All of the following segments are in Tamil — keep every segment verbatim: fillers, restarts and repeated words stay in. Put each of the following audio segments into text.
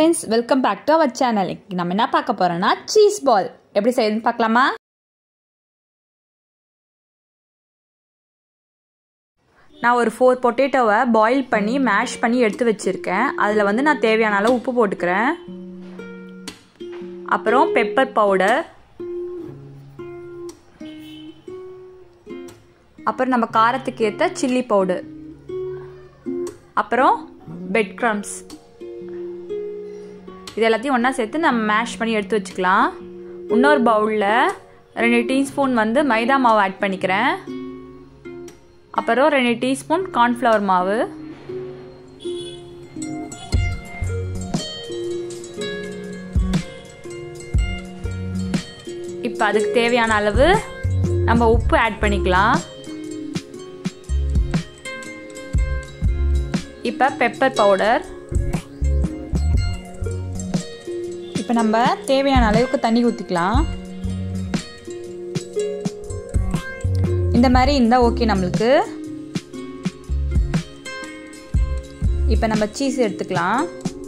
friends, welcome back to our channel. நம்ம என்ன பார்க்க போறோம்னா cheese ball எப்படி செய்யணும்னு பார்க்கலாமா? நான் ஒரு four பொட்டேட்டோவை பாயில் பண்ணி மேஷ் பண்ணி எடுத்து வச்சிருக்கேன். அதுல வந்து நான் தேவையான அளவு உப்பு போட்டுக்கறேன். அப்புறம் பெப்பர் பவுடர். அப்புறம் நம்ம காரத்துக்கு ஏத்த chilli powder. அப்புறம் bread crumbs. இது எல்லாத்தையும் ஒண்ணா சேர்த்து நம்ம மேஷ் பண்ணி எடுத்து வச்சுக்கலாம். இன்னொரு பவுல்ல two டீஸ்பூன் வந்து மைதா மாவு ஆட் பண்ணிக்கிறேன். அப்புறம் two டீஸ்பூன் கார்ன்ஃப்ளவர் மாவு. இப்போ அதுக்கு தேவையான அளவு நம்ம உப்பு ஆட் பண்ணிக்கலாம். இப்போ பெப்பர் பவுடர். இப்போ நம்ம தேவையான அளவுக்கு தண்ணி ஊத்திக்கலாம். இந்த மாதிரி இருந்தா ஓகே நமக்கு. இப்போ நம்ம சீஸ் எடுத்துக்கலாம்.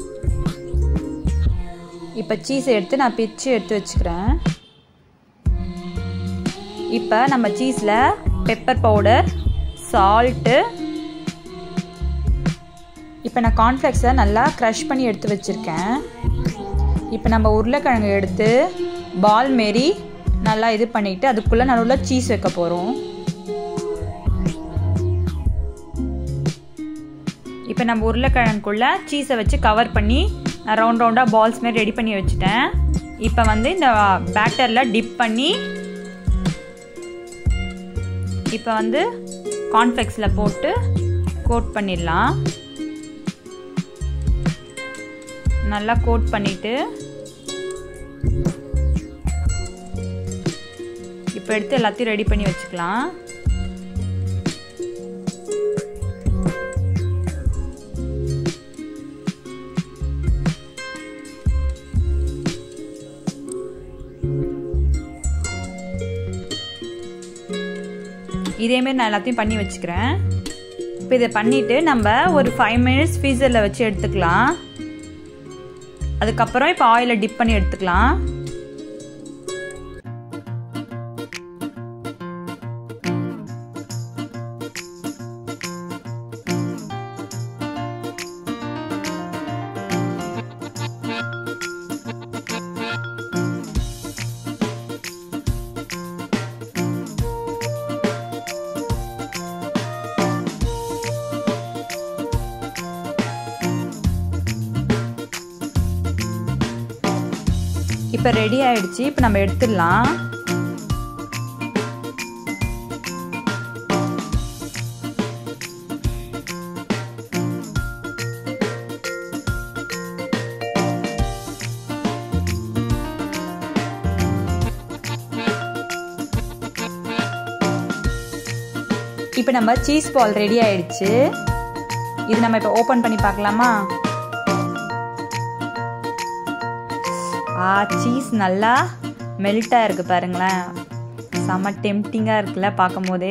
இப்போ சீஸ் எடுத்து நான் பிச்சு எடுத்து வச்சுக்கிறேன். இப்போ நம்ம சீஸ்ல பெப்பர் பவுடர், சால்ட், இப்போ நான் கார்ன்ஃப்ளெக்ஸை நல்லா க்ரஷ் பண்ணி எடுத்து வச்சிருக்கேன். இப்போ நம்ம உருளைக்கிழங்கு எடுத்து பால் மாரி நல்லா இது பண்ணிட்டு அதுக்குள்ள நடுவுல சீஸ் வைக்க போறோம். இப்போ நம்ம உருளைக்கிழங்குக்குள்ள சீஸை வச்சு கவர் பண்ணி நான் ரவுண்ட் ரவுண்டா பால்ஸ் மாதிரி ரெடி பண்ணி வச்சிட்டேன். இப்போ வந்து இந்த பேட்டர்ல டிப் பண்ணி இப்போ வந்து கார்ன்ஃப்ளெக்ஸ்ல போட்டு கோட் பண்ணிடலாம். நல்லா கோட் பண்ணிட்டு இப்போ எடுத்து எல்லாத்தையும் ரெடி பண்ணி வச்சுக்கலாம். இதே மாதிரி நான் எல்லாத்தையும் பண்ணி வச்சுக்கிறேன். இப்போ இதை பண்ணிட்டு நம்ம ஒரு ஃபைவ் மினிட்ஸ் ஃப்ரீசர்ல வச்சு எடுத்துக்கலாம். அதுக்கப்புறம் இப்போ ஆயில டிப் பண்ணி எடுத்துக்கலாம். இப்போ ரெடி ஆயிடுச்சு. இப்போ நம்ம எடுத்துடலாம். இப்போ நம்ம சீஸ் பால் ரெடி ஆயிடுச்சு. இது நம்ம இப்போ ஓபன் பண்ணி பார்க்கலாமா? ஆ சீஸ் நல்லா மெல்ட்டா இருக்கு பாருங்களேன். செம டெம்ப்டிங்கா இருக்குல்ல பார்க்கும்போதே.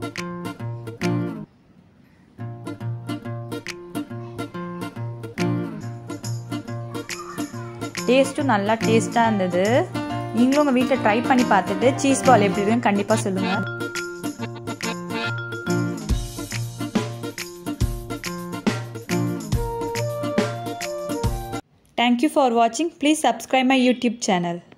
டேஸ்ட்டும் நல்லா டேஸ்டா இருந்தது. நீங்களும் உங்க வீட்டில் ட்ரை பண்ணி பார்த்துட்டு சீஸ் பால் எப்படி இருக்குன்னு கண்டிப்பா சொல்லுங்க. Thank you for watching. Please subscribe my YouTube channel.